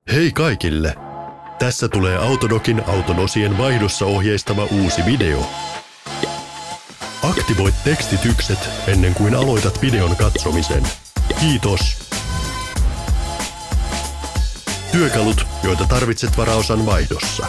Hei kaikille! Tässä tulee Autodokin auton osien vaihdossa ohjeistava uusi video. Aktivoi tekstitykset ennen kuin aloitat videon katsomisen. Kiitos! Työkalut, joita tarvitset varaosan vaihdossa.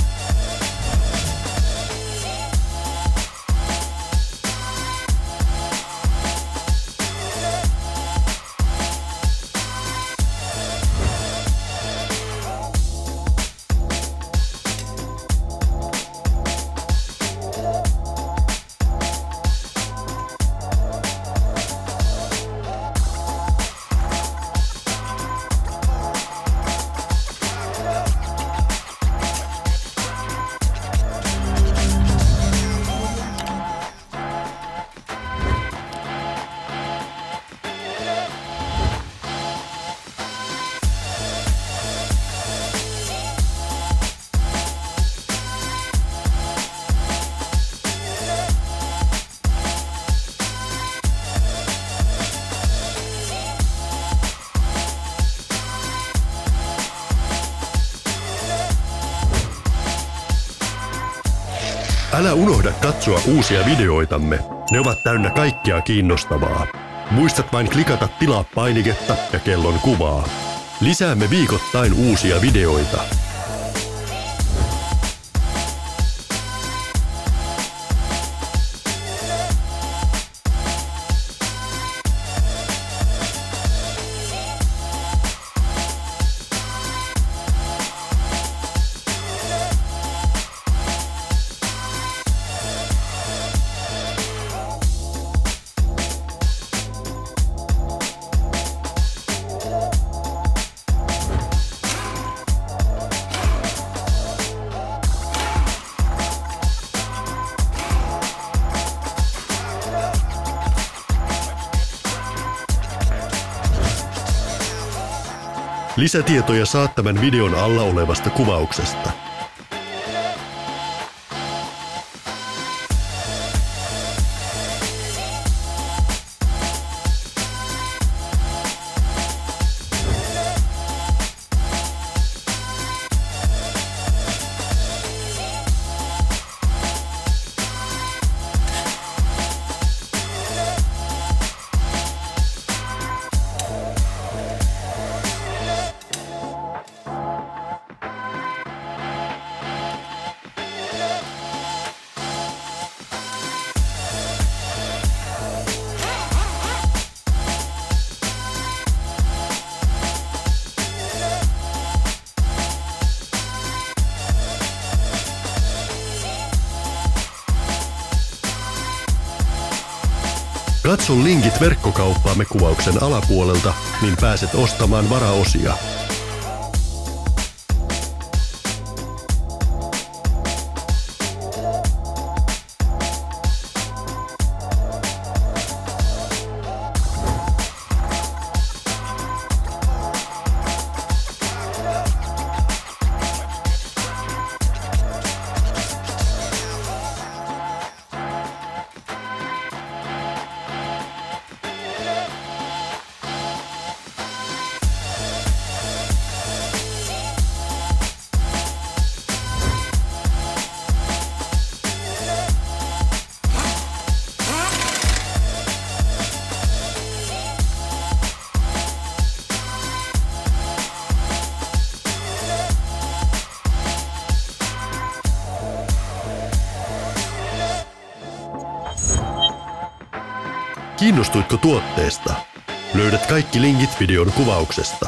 Älä unohda katsoa uusia videoitamme. Ne ovat täynnä kaikkea kiinnostavaa. Muistat vain klikata tilaa painiketta ja kellon kuvaa. Lisäämme viikoittain uusia videoita. Lisätietoja saat tämän videon alla olevasta kuvauksesta. Katso linkit verkkokauppaamme kuvauksen alapuolelta, niin pääset ostamaan varaosia. Kiinnostuitko tuotteesta? Löydät kaikki linkit videon kuvauksesta.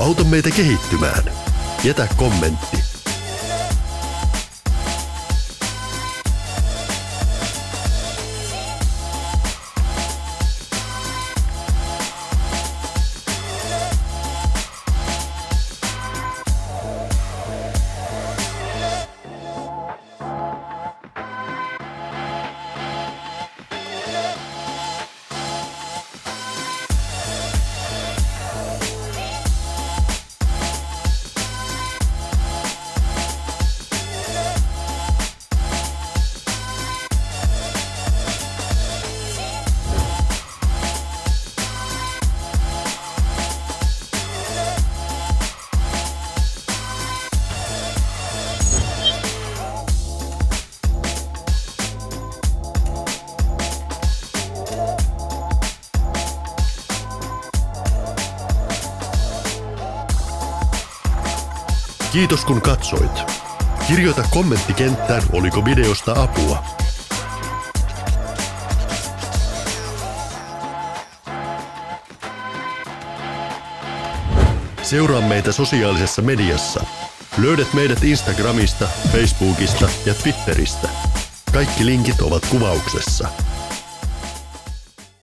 Auta meitä kehittymään. Jätä kommentti. Kiitos kun katsoit. Kirjoita kommenttikenttään, oliko videosta apua. Seuraa meitä sosiaalisessa mediassa. Löydät meidät Instagramista, Facebookista ja Twitteristä. Kaikki linkit ovat kuvauksessa.